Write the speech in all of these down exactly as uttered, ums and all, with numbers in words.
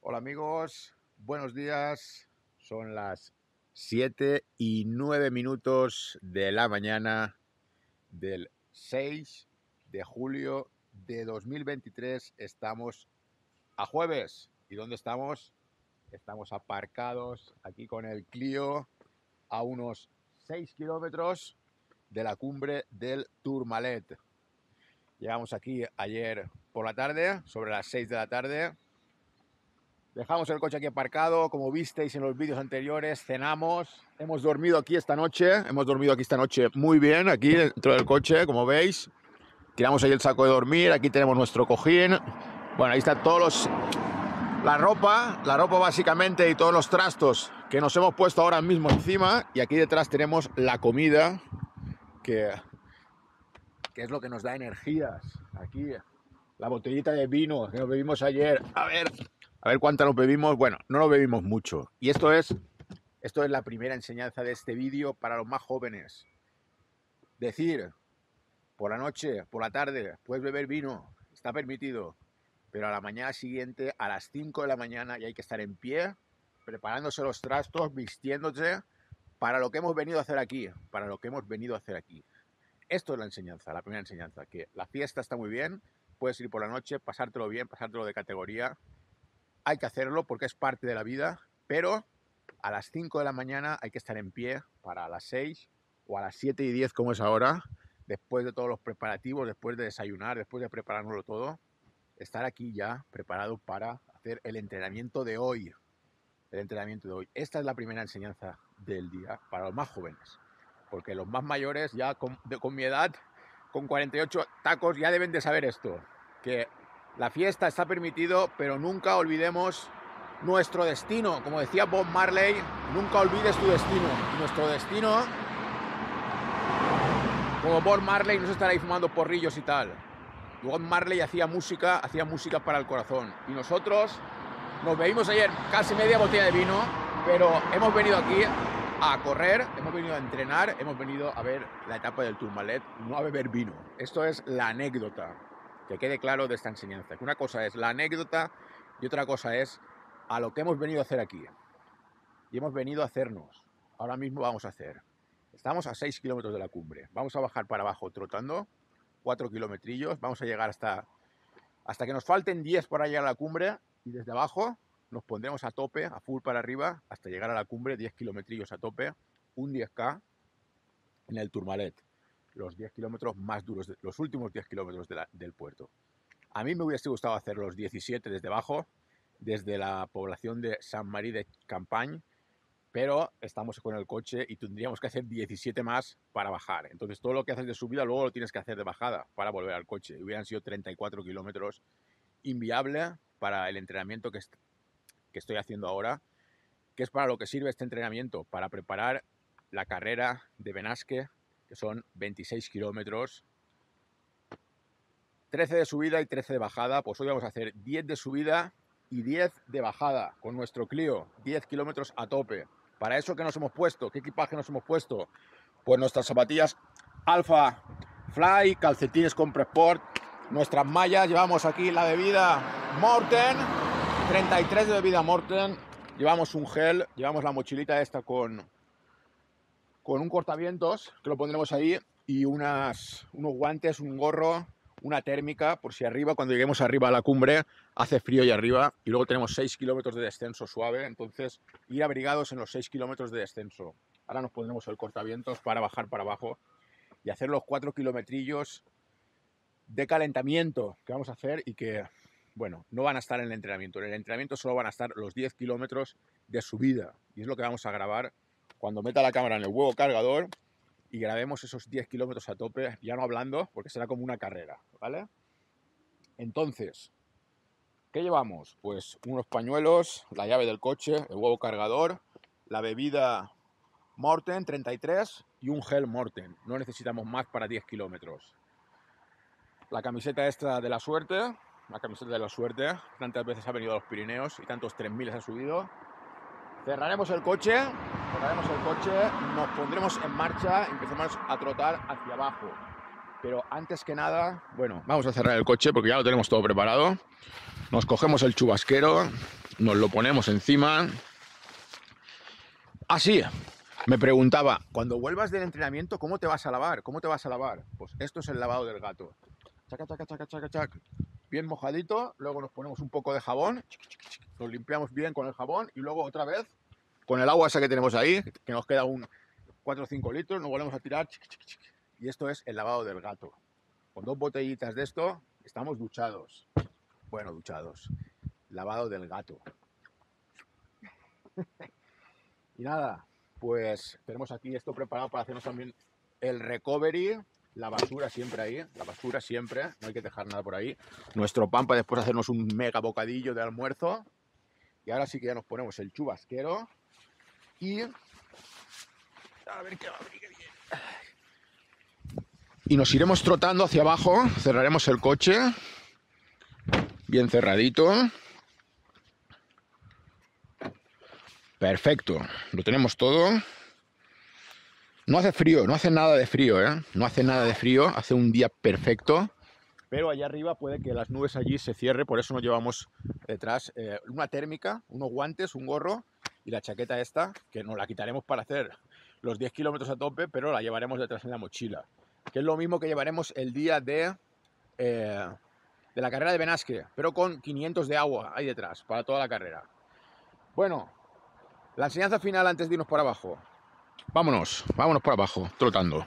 Hola amigos, buenos días. Son las siete y nueve minutos de la mañana del seis de julio de dos mil veintitrés. Estamos a jueves. ¿Y dónde estamos? Estamos aparcados aquí con el Clio a unos seis kilómetros de la cumbre del Tourmalet. Llegamos aquí ayer por la tarde, sobre las seis de la tarde. Dejamos el coche aquí aparcado, como visteis en los vídeos anteriores, cenamos, hemos dormido aquí esta noche, hemos dormido aquí esta noche muy bien, aquí dentro del coche, como veis. Tiramos ahí el saco de dormir, aquí tenemos nuestro cojín. Bueno, ahí está todos los... la ropa, la ropa básicamente y todos los trastos que nos hemos puesto ahora mismo encima. Y aquí detrás tenemos la comida, que, que es lo que nos da energías. Aquí la botellita de vino que nos bebimos ayer, a ver... A ver cuánta nos bebimos. Bueno, no lo bebimos mucho. Y esto es, esto es la primera enseñanza de este vídeo para los más jóvenes. Decir, por la noche, por la tarde, puedes beber vino, está permitido. Pero a la mañana siguiente, a las cinco de la mañana, ya hay que estar en pie, preparándose los trastos, vistiéndose, para lo que hemos venido a hacer aquí. Para lo que hemos venido a hacer aquí. Esto es la enseñanza, la primera enseñanza. Que la fiesta está muy bien, puedes ir por la noche, pasártelo bien, pasártelo de categoría. Hay que hacerlo porque es parte de la vida, pero a las cinco de la mañana hay que estar en pie para a las seis o a las siete y diez como es ahora, después de todos los preparativos, después de desayunar, después de preparárnoslo todo, estar aquí ya preparado para hacer el entrenamiento de hoy. El entrenamiento de hoy. Esta es la primera enseñanza del día para los más jóvenes, porque los más mayores ya con, de, con mi edad, con cuarenta y ocho tacos, ya deben de saber esto, que la fiesta está permitido, pero nunca olvidemos nuestro destino. Como decía Bob Marley, nunca olvides tu destino. Nuestro destino, como Bob Marley, no se estará ahí fumando porrillos y tal. Bob Marley hacía música, hacía música para el corazón. Y nosotros nos bebimos ayer casi media botella de vino, pero hemos venido aquí a correr, hemos venido a entrenar, hemos venido a ver la etapa del Tourmalet, no a beber vino. Esto es la anécdota. Que quede claro de esta enseñanza, que una cosa es la anécdota y otra cosa es a lo que hemos venido a hacer aquí. Y hemos venido a hacernos. Ahora mismo vamos a hacer. Estamos a seis kilómetros de la cumbre. Vamos a bajar para abajo trotando, cuatro kilometrillos. Vamos a llegar hasta, hasta que nos falten diez para llegar a la cumbre. Y desde abajo nos pondremos a tope, a full para arriba, hasta llegar a la cumbre, diez kilometrillos a tope, un diez K en el Tourmalet. Los diez kilómetros más duros, de, los últimos diez kilómetros de la, del puerto. A mí me hubiese gustado hacer los diecisiete desde abajo, desde la población de Saint-Marie de Campagne, pero estamos con el coche y tendríamos que hacer diecisiete más para bajar. Entonces todo lo que haces de subida luego lo tienes que hacer de bajada para volver al coche. Y hubieran sido treinta y cuatro kilómetros, inviable para el entrenamiento que, est que estoy haciendo ahora, que es para lo que sirve este entrenamiento, para preparar la carrera de Benasque, que son veintiséis kilómetros, trece de subida y trece de bajada. Pues hoy vamos a hacer diez de subida y diez de bajada con nuestro Clio, diez kilómetros a tope. Para eso, ¿qué nos hemos puesto? ¿Qué equipaje nos hemos puesto? Pues nuestras zapatillas Alpha Fly, calcetines Compressport, nuestras mallas, llevamos aquí la bebida Morten, treinta y tres de bebida Morten, llevamos un gel, llevamos la mochilita esta con... con un cortavientos, que lo pondremos ahí, y unas, unos guantes, un gorro, una térmica, por si arriba, cuando lleguemos arriba a la cumbre, hace frío y arriba, y luego tenemos seis kilómetros de descenso suave, entonces ir abrigados en los seis kilómetros de descenso. Ahora nos pondremos el cortavientos para bajar para abajo y hacer los cuatro kilometrillos de calentamiento que vamos a hacer y que, bueno, no van a estar en el entrenamiento. En el entrenamiento solo van a estar los diez kilómetros de subida, y es lo que vamos a grabar cuando meta la cámara en el huevo cargador y grabemos esos diez kilómetros a tope, ya no hablando, porque será como una carrera, ¿vale? Entonces, ¿qué llevamos? Pues unos pañuelos, la llave del coche, el huevo cargador, la bebida Morten treinta y tres y un gel Morten. No necesitamos más para diez kilómetros. La camiseta extra de la suerte, la camiseta de la suerte, tantas veces ha venido a los Pirineos y tantos tres mil ha subido. Cerraremos el coche, cerraremos el coche, nos pondremos en marcha y empezamos a trotar hacia abajo. Pero antes que nada, bueno, vamos a cerrar el coche porque ya lo tenemos todo preparado. Nos cogemos el chubasquero, nos lo ponemos encima. Así. Me preguntaba, cuando vuelvas del entrenamiento, ¿cómo te vas a lavar? ¿Cómo te vas a lavar? Pues esto es el lavado del gato. Chaca, chaca, chaca, chaca, chaca. Bien mojadito, luego nos ponemos un poco de jabón, nos limpiamos bien con el jabón y luego otra vez, con el agua esa que tenemos ahí, que nos queda un cuatro o cinco litros, nos volvemos a tirar. Y esto es el lavado del gato. Con dos botellitas de esto, estamos duchados. Bueno, duchados. Lavado del gato. Y nada. Pues tenemos aquí esto preparado para hacernos también el recovery, la basura siempre ahí, la basura siempre, no hay que dejar nada por ahí. Nuestro pan para después hacernos un mega bocadillo de almuerzo. Y ahora sí que ya nos ponemos el chubasquero y... A ver qué va a venir bien. Y nos iremos trotando hacia abajo, cerraremos el coche, bien cerradito. Perfecto, lo tenemos todo. No hace frío, no hace nada de frío, ¿eh? No hace nada de frío, hace un día perfecto. Pero allá arriba puede que las nubes allí se cierren, por eso nos llevamos detrás eh, una térmica, unos guantes, un gorro y la chaqueta esta, que nos la quitaremos para hacer los diez kilómetros a tope, pero la llevaremos detrás en la mochila. Que es lo mismo que llevaremos el día de, eh, de la carrera de Benasque, pero con quinientos de agua ahí detrás, para toda la carrera. Bueno. La enseñanza final antes de irnos por abajo. Vámonos, vámonos por abajo, trotando.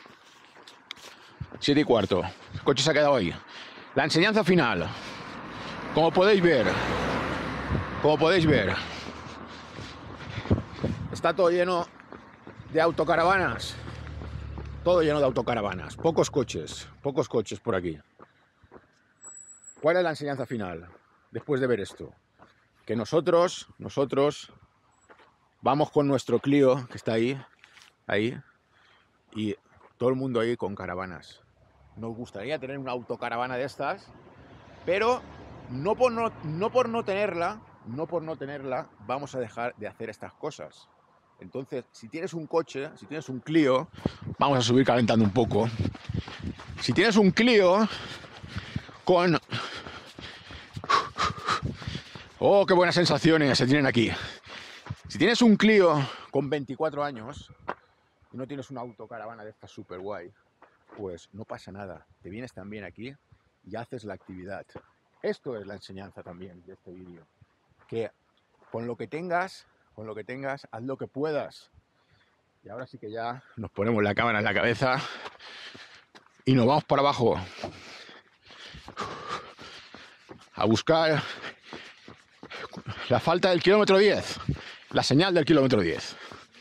Siete y cuarto. El coche se ha quedado ahí. La enseñanza final. Como podéis ver, como podéis ver, está todo lleno de autocaravanas. Todo lleno de autocaravanas. Pocos coches, pocos coches por aquí. ¿Cuál es la enseñanza final? Después de ver esto. Que nosotros, nosotros... Vamos con nuestro Clio, que está ahí, ahí, y todo el mundo ahí con caravanas. Nos gustaría tener una autocaravana de estas, pero no por no, no por no tenerla, no por no tenerla, vamos a dejar de hacer estas cosas. Entonces, si tienes un coche, si tienes un Clio, vamos a subir calentando un poco. Si tienes un Clio con... ¡Oh, qué buenas sensaciones se tienen aquí! Si tienes un Clio con veinticuatro años y no tienes una autocaravana de esta super guay, pues no pasa nada. Te vienes también aquí y haces la actividad. Esto es la enseñanza también de este vídeo. Que con lo que tengas, con lo que tengas, haz lo que puedas. Y ahora sí que ya nos ponemos la cámara en la cabeza y nos vamos para abajo a buscar la falta del kilómetro diez. La señal del kilómetro diez.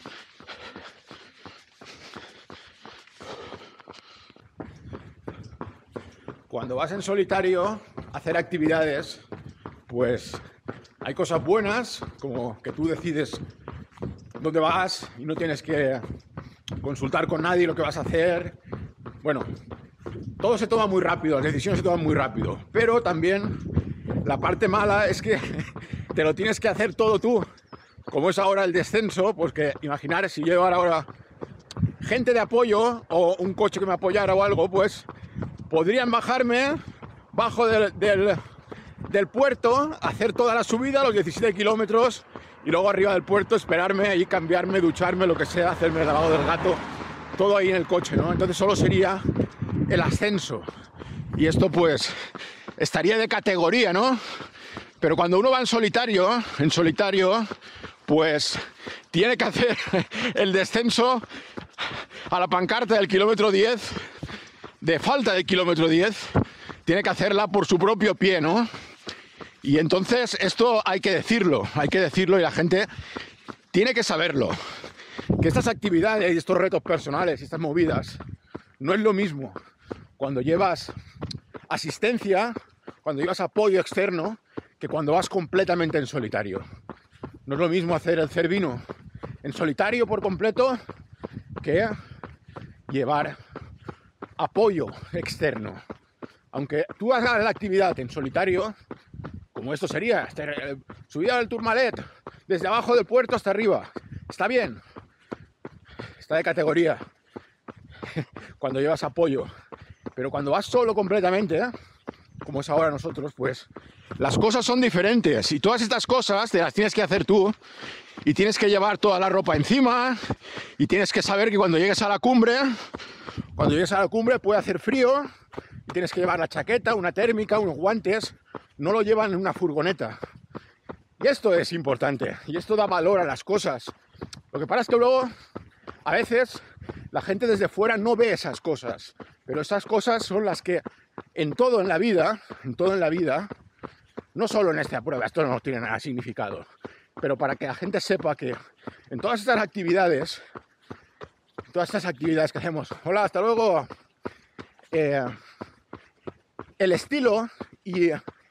Cuando vas en solitario a hacer actividades, pues hay cosas buenas, como que tú decides dónde vas y no tienes que consultar con nadie lo que vas a hacer. Bueno, todo se toma muy rápido, las decisiones se toman muy rápido. Pero también la parte mala es que te lo tienes que hacer todo tú. Como es ahora el descenso, pues que imaginar si yo llevara ahora gente de apoyo o un coche que me apoyara o algo, pues podrían bajarme bajo del, del, del puerto, hacer toda la subida, los diecisiete kilómetros, y luego arriba del puerto esperarme ahí, cambiarme, ducharme, lo que sea, hacerme el lavado del gato, todo ahí en el coche, ¿no? Entonces solo sería el ascenso. Y esto pues estaría de categoría, ¿no? Pero cuando uno va en solitario, en solitario, pues tiene que hacer el descenso a la pancarta del kilómetro diez, de falta del kilómetro diez, tiene que hacerla por su propio pie, ¿no? Y entonces esto hay que decirlo, hay que decirlo y la gente tiene que saberlo. Que estas actividades y estos retos personales y estas movidas no es lo mismo cuando llevas asistencia, cuando llevas apoyo externo, que cuando vas completamente en solitario. No es lo mismo hacer el Cervino en solitario por completo que llevar apoyo externo. Aunque tú hagas la actividad en solitario, como esto sería, este, subida del Tourmalet, desde abajo del puerto hasta arriba, está bien, está de categoría, cuando llevas apoyo. Pero cuando vas solo completamente, ¿eh? Como es ahora nosotros, pues las cosas son diferentes y todas estas cosas te las tienes que hacer tú y tienes que llevar toda la ropa encima y tienes que saber que cuando llegues a la cumbre, cuando llegues a la cumbre puede hacer frío y tienes que llevar la chaqueta, una térmica, unos guantes, no lo llevan en una furgoneta. Y esto es importante y esto da valor a las cosas. Lo que pasa es que luego a veces la gente desde fuera no ve esas cosas, pero esas cosas son las que en todo en la vida, en todo en la vida, no solo en esta prueba, esto no tiene nada de significado, pero para que la gente sepa que en todas estas actividades, todas estas actividades que hacemos, hola, hasta luego, eh, el estilo y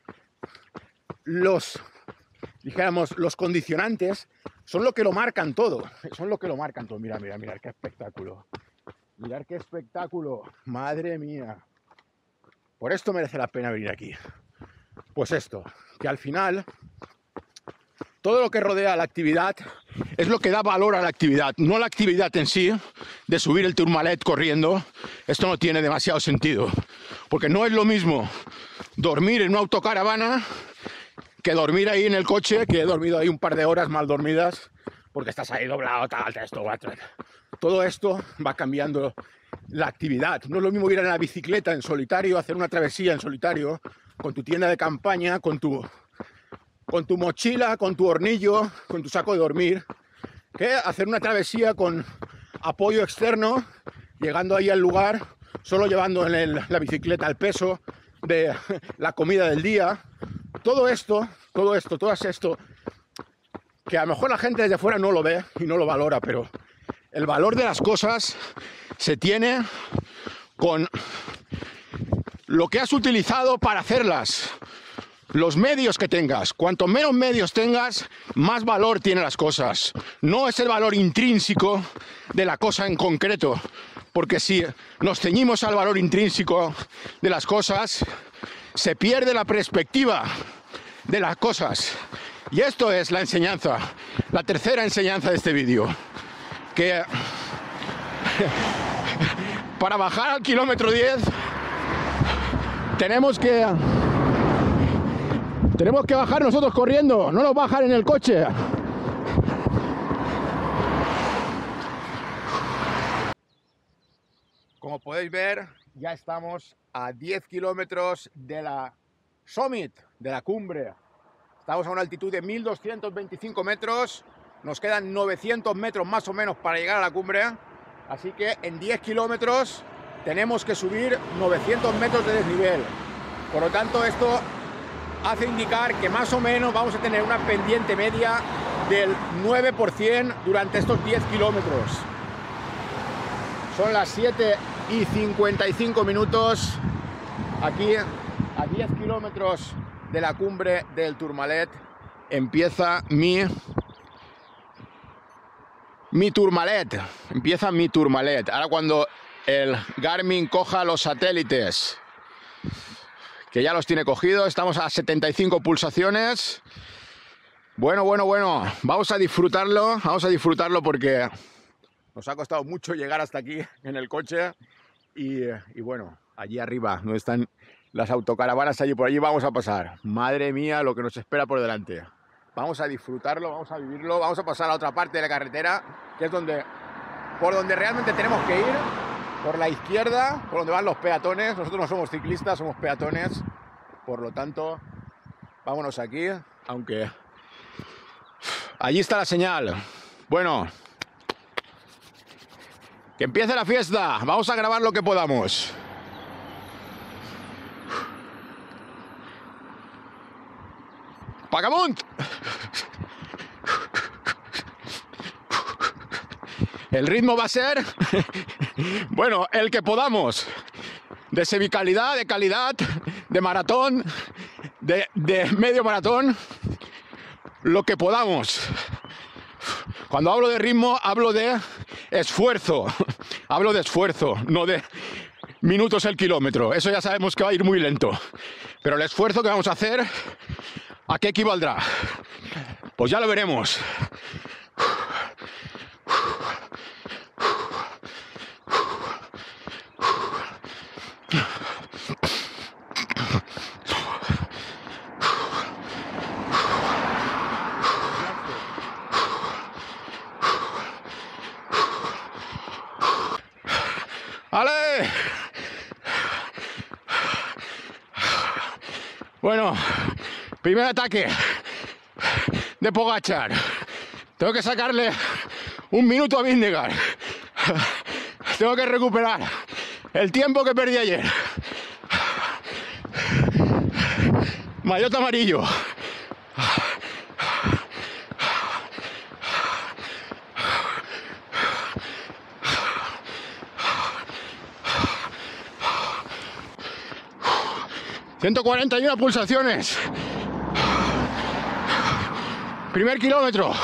los, dijéramos, los condicionantes son lo que lo marcan todo, son lo que lo marcan todo. Mira, mira, mira, qué espectáculo. Mirad qué espectáculo, madre mía. Por esto merece la pena venir aquí. Pues esto, que al final todo lo que rodea la actividad es lo que da valor a la actividad, no la actividad en sí, de subir el Tourmalet corriendo. Esto no tiene demasiado sentido, porque no es lo mismo dormir en una autocaravana que dormir ahí en el coche, que he dormido ahí un par de horas mal dormidas, porque estás ahí doblado, tal, esto, tal. Todo esto va cambiando la actividad. No es lo mismo ir en la bicicleta en solitario, hacer una travesía en solitario, con tu tienda de campaña, con tu, con tu mochila, con tu hornillo, con tu saco de dormir, que hacer una travesía con apoyo externo, llegando ahí al lugar, solo llevando en el, la bicicleta el peso de la comida del día. Todo esto, todo esto, todo esto, que a lo mejor la gente desde fuera no lo ve y no lo valora, pero el valor de las cosas se tiene con lo que has utilizado para hacerlas, los medios que tengas. Cuanto menos medios tengas, más valor tienen las cosas. No es el valor intrínseco de la cosa en concreto, porque si nos ceñimos al valor intrínseco de las cosas, se pierde la perspectiva de las cosas. Y esto es la enseñanza, la tercera enseñanza de este vídeo, que para bajar al kilómetro diez tenemos que tenemos que bajar nosotros corriendo, no nos bajan en el coche. Como podéis ver, ya estamos a diez kilómetros de la summit, de la cumbre. Estamos a una altitud de mil doscientos veinticinco metros, nos quedan novecientos metros más o menos para llegar a la cumbre, así que en diez kilómetros tenemos que subir novecientos metros de desnivel. Por lo tanto, esto hace indicar que más o menos vamos a tener una pendiente media del nueve por ciento durante estos diez kilómetros. Son las siete y cincuenta y cinco minutos, aquí a diez kilómetros de la cumbre del Tourmalet empieza mi mi Tourmalet, empieza mi Tourmalet. Ahora cuando el Garmin coja los satélites, que ya los tiene cogidos, estamos a setenta y cinco pulsaciones. Bueno, bueno, bueno, vamos a disfrutarlo, vamos a disfrutarlo porque nos ha costado mucho llegar hasta aquí en el coche y, y bueno, allí arriba, donde están las autocaravanas, allí por allí vamos a pasar. Madre mía, lo que nos espera por delante. Vamos a disfrutarlo, vamos a vivirlo, vamos a pasar a otra parte de la carretera, que es donde, por donde realmente tenemos que ir, por la izquierda, por donde van los peatones. Nosotros no somos ciclistas, somos peatones, por lo tanto, vámonos aquí, aunque allí está la señal. Bueno, que empiece la fiesta, vamos a grabar lo que podamos. ¡Pacamunt! El ritmo va a ser, bueno, el que podamos, de semicalidad, de calidad, de maratón, de, de medio maratón, lo que podamos. Cuando hablo de ritmo, hablo de esfuerzo, hablo de esfuerzo, no de minutos el kilómetro. Eso ya sabemos que va a ir muy lento, pero el esfuerzo que vamos a hacer, ¿a qué equivaldrá? Pues ya lo veremos. Bueno, primer ataque de Pogačar. Tengo que sacarle un minuto a Vingegaard. Tengo que recuperar el tiempo que perdí ayer. Maillot amarillo. ciento cuarenta y una pulsaciones. Primer kilómetro.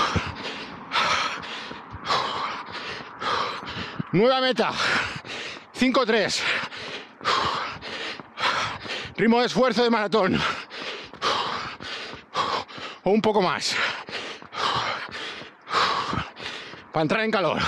Nueva meta. cinco tres. Ritmo de esfuerzo de maratón. O un poco más. Para entrar en calor.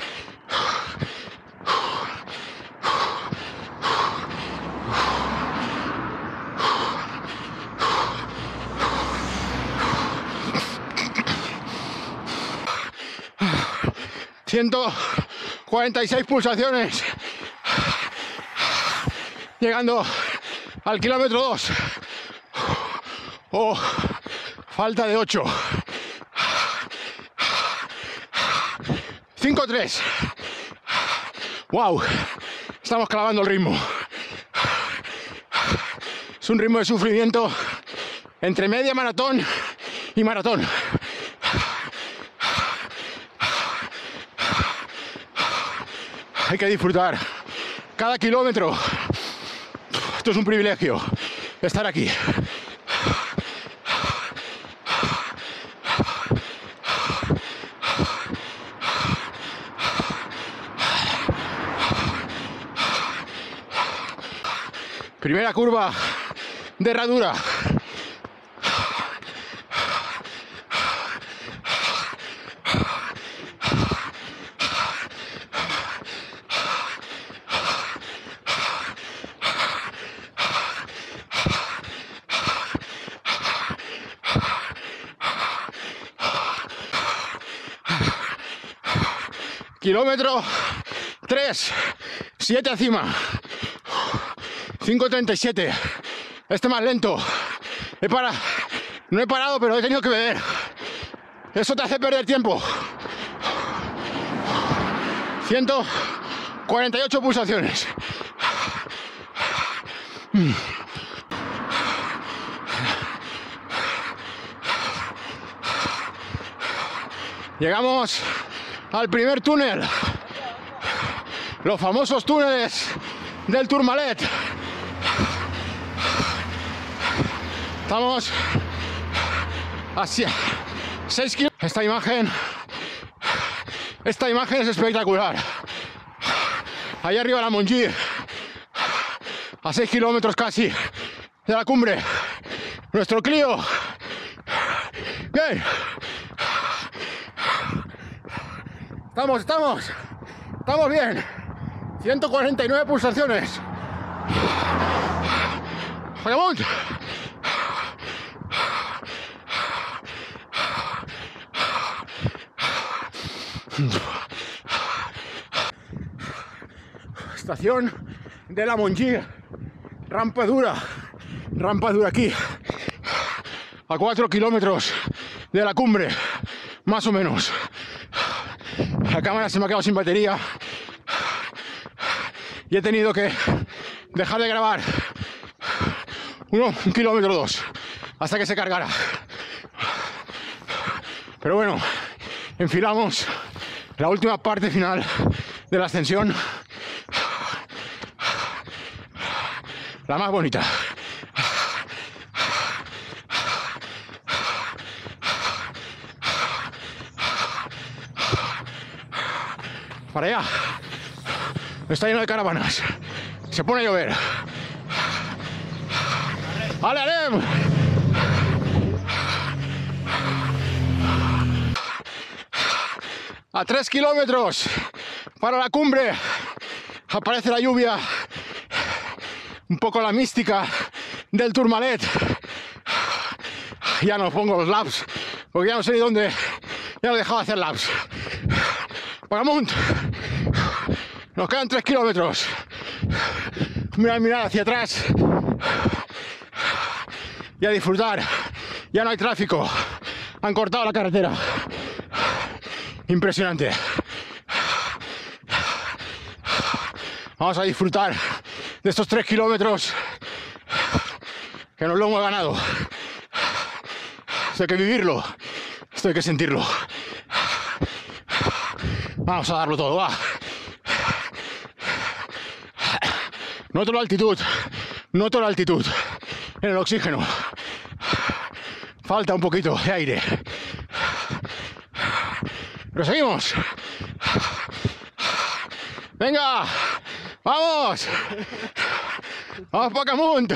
ciento cuarenta y seis pulsaciones. Llegando al kilómetro dos. Oh, falta de ocho. cinco tres. Wow, estamos clavando el ritmo. Es un ritmo de sufrimiento entre media maratón y maratón. Hay que disfrutar cada kilómetro. Esto es un privilegio, estar aquí. Primera curva de herradura. Kilómetro tres, siete encima. cinco treinta y siete. Este más lento. He parado. No he parado, pero he tenido que beber. Eso te hace perder tiempo. ciento cuarenta y ocho pulsaciones. Llegamos al primer túnel. Los famosos túneles del Tourmalet. Estamos hacia seis kilómetros. Esta imagen, esta imagen es espectacular. Ahí arriba la Montjuïc, a seis kilómetros casi de la cumbre. Nuestro Clio. Bien. Estamos, estamos, estamos bien. ciento cuarenta y nueve pulsaciones. Vagabond. Estación de la Montjuïc. Rampa dura. Rampa dura aquí. A cuatro kilómetros de la cumbre. Más o menos. La cámara se me ha quedado sin batería. Y he tenido que dejar de grabar. Uno, un kilómetro dos. Hasta que se cargara. Pero bueno, enfilamos la última parte final de la ascensión. La más bonita. Para allá. Está lleno de caravanas. Se pone a llover. ¡Ale, ale! A tres kilómetros para la cumbre aparece la lluvia. Un poco la mística del Tourmalet. Ya no pongo los laps porque ya no sé ni dónde. Ya no he dejado de hacer laps. Vagabond. Nos quedan tres kilómetros. Mira, mirar hacia atrás. y a disfrutar. Ya no hay tráfico, han cortado la carretera. Impresionante. Vamos a disfrutar de estos tres kilómetros que nos lo hemos ganado. Esto hay que vivirlo, esto hay que sentirlo. Vamos a darlo todo, va. Noto la altitud, noto la altitud en el oxígeno. Falta un poquito de aire. Pero seguimos. Venga, vamos. Vamos para Camunt.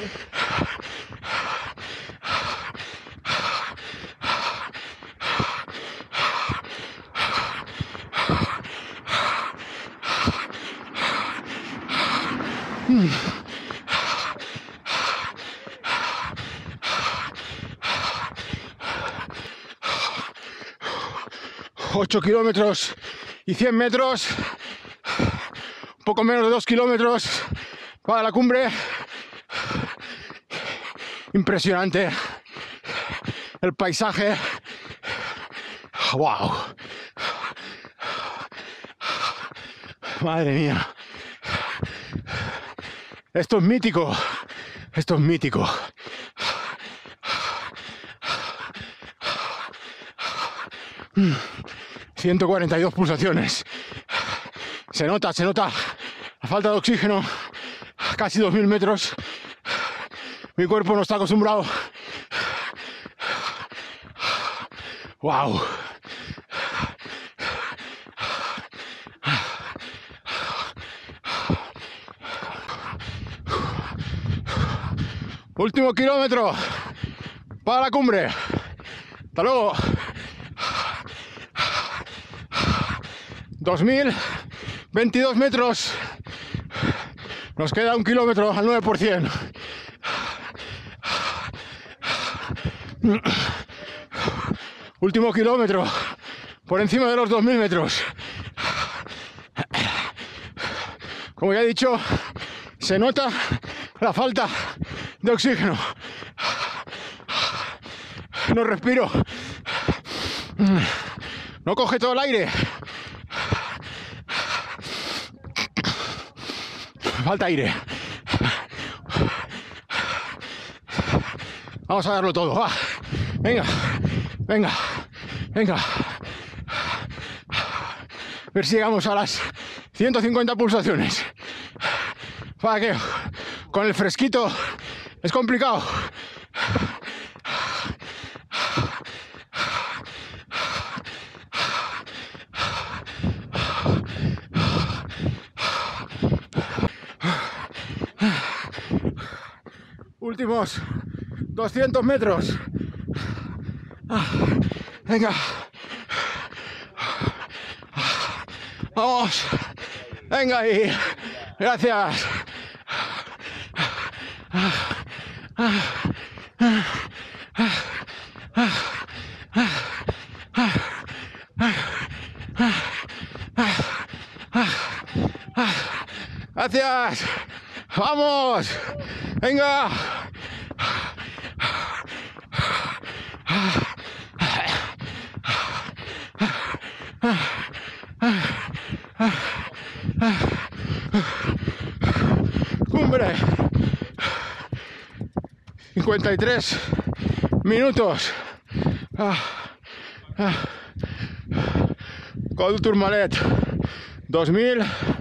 ocho kilómetros y cien metros, un poco menos de dos kilómetros para la cumbre. Impresionante el paisaje. Wow, madre mía, esto es mítico, esto es mítico. ciento cuarenta y dos pulsaciones. Se nota, se nota la falta de oxígeno. Casi dos mil metros. Mi cuerpo no está acostumbrado. Wow. Último kilómetro para la cumbre. Hasta luego. dos mil veintidós metros. Nos queda un kilómetro al nueve por ciento. Último kilómetro por encima de los dos mil metros. Como ya he dicho, se nota la falta de oxígeno. No respiro. No coge todo el aire. Falta aire. Vamos a darlo todo. Va. Venga, venga, venga. A ver si llegamos a las ciento cincuenta pulsaciones. Para que con el fresquito es complicado. Últimos doscientos metros. Venga. Vamos. Venga ahí. Gracias. Gracias. Vamos. Venga. Cumbre. cincuenta y tres minutos. Col Tourmalet. dos mil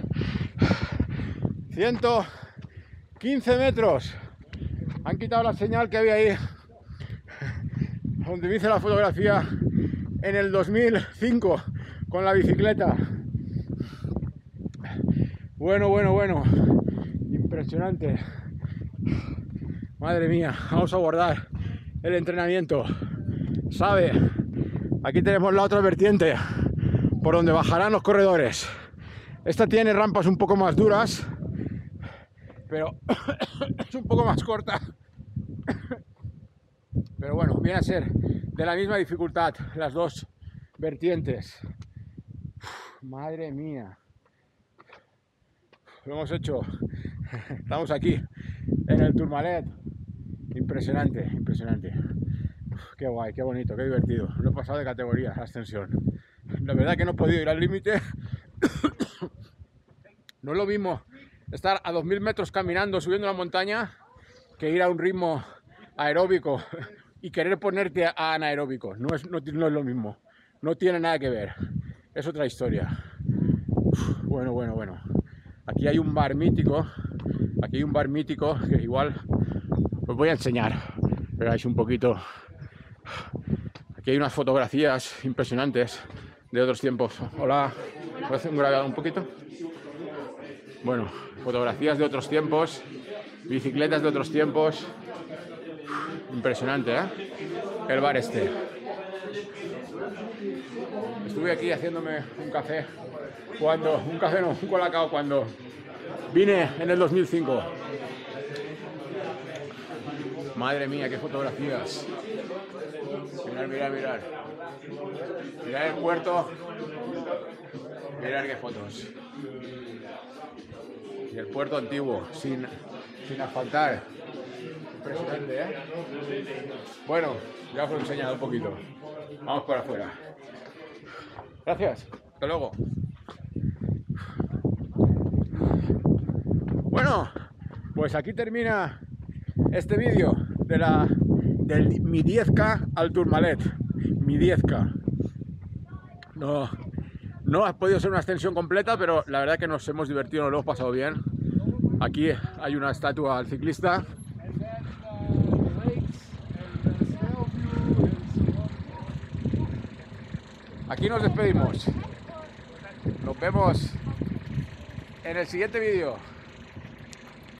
ciento quince metros. Han quitado la señal que había ahí donde me hice la fotografía en el dos mil cinco con la bicicleta. Bueno, bueno, bueno. Impresionante. Madre mía, vamos a guardar el entrenamiento. ¿Sabe? Aquí tenemos la otra vertiente por donde bajarán los corredores. Esta tiene rampas un poco más duras, pero es un poco más corta. Pero bueno, viene a ser de la misma dificultad las dos vertientes. Uf, madre mía. Lo hemos hecho. Estamos aquí en el Tourmalet. Impresionante, impresionante. Uf, qué guay, qué bonito, qué divertido. Lo he pasado de categoría, la ascensión. La verdad que no he podido ir al límite. No es lo mismo estar a dos mil metros caminando, subiendo la montaña, que ir a un ritmo aeróbico y querer ponerte a anaeróbico. No es, no, no es lo mismo. No tiene nada que ver. Es otra historia. Uf, bueno, bueno, bueno. Aquí hay un bar mítico. Aquí hay un bar mítico que igual os voy a enseñar. Veáis un poquito. Aquí hay unas fotografías impresionantes de otros tiempos. Hola. ¿Puedo hacer un grabado un poquito? Bueno, fotografías de otros tiempos. Bicicletas de otros tiempos. Impresionante, ¿eh? El bar este. Estuve aquí haciéndome un café cuando, un café no, un colacao cuando vine en el dos mil cinco. Madre mía, qué fotografías. Mirar, mirar, mirar. Mirar el puerto. Mirar qué fotos. Y el puerto antiguo, sin, sin asfaltar. Impresionante, ¿eh? Bueno, ya os lo he enseñado un poquito. Vamos para afuera. Gracias. Hasta luego. Bueno, pues aquí termina este vídeo de la del mi diez K al Tourmalet. Mi diez K. No, no ha podido ser una extensión completa, pero la verdad que nos hemos divertido, nos lo hemos pasado bien. Aquí hay una estatua al ciclista. Aquí nos despedimos. Nos vemos en el siguiente vídeo.